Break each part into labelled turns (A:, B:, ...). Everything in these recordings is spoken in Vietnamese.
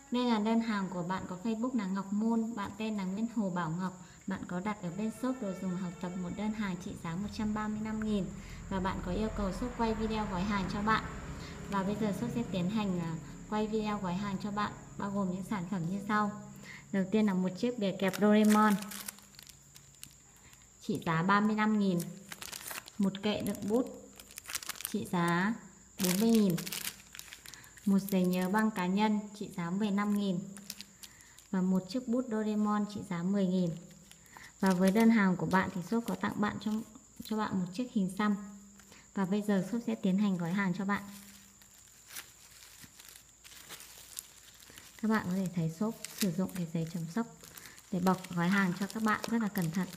A: Đây là đơn hàng của bạn có Facebook là Ngọc Moon, bạn tên là Nguyễn Hồ Bảo Ngọc. Bạn có đặt ở bên shop đồ dùng học tập một đơn hàng trị giá 135.000 và bạn có yêu cầu shop quay video gói hàng cho bạn. Và bây giờ shop sẽ tiến hành quay video gói hàng cho bạn, bao gồm những sản phẩm như sau. Đầu tiên là một chiếc bìa kẹp Doraemon trị giá 35.000, một kệ đựng bút trị giá 40.000, một giấy nhớ băng cá nhân trị giá 15.000 và một chiếc bút Doraemon trị giá 10.000. Và với đơn hàng của bạn thì shop có tặng bạn cho bạn một chiếc hình xăm. Và bây giờ shop sẽ tiến hành gói hàng cho bạn. Các bạn có thể thấy shop sử dụng cái giấy chống sốc để bọc gói hàng cho các bạn rất là cẩn thận.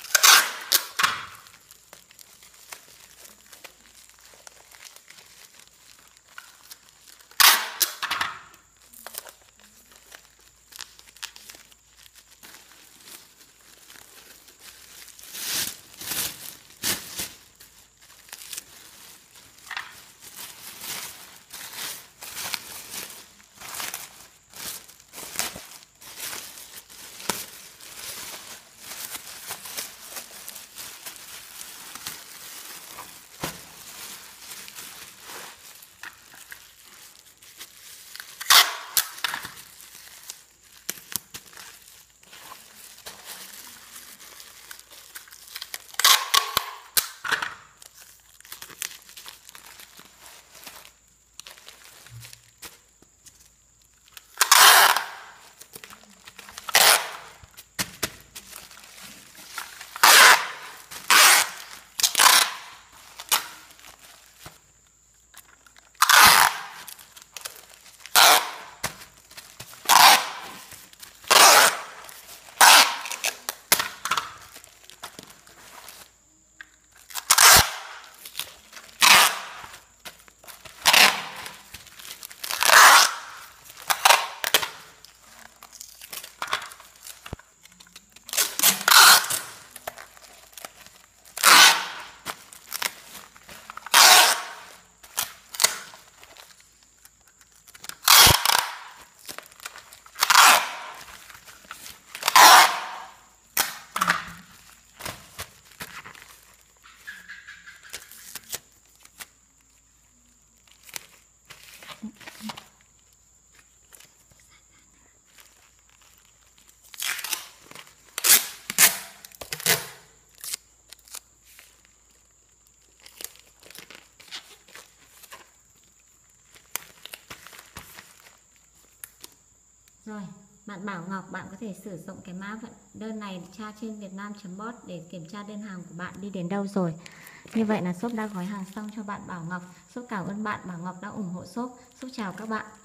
A: Rồi, bạn Bảo Ngọc, bạn có thể sử dụng cái mã vận đơn này tra trên vietnam.bot để kiểm tra đơn hàng của bạn đi đến đâu rồi. Như vậy là shop đã gói hàng xong cho bạn Bảo Ngọc. Shop cảm ơn bạn Bảo Ngọc đã ủng hộ shop. Shop chào các bạn.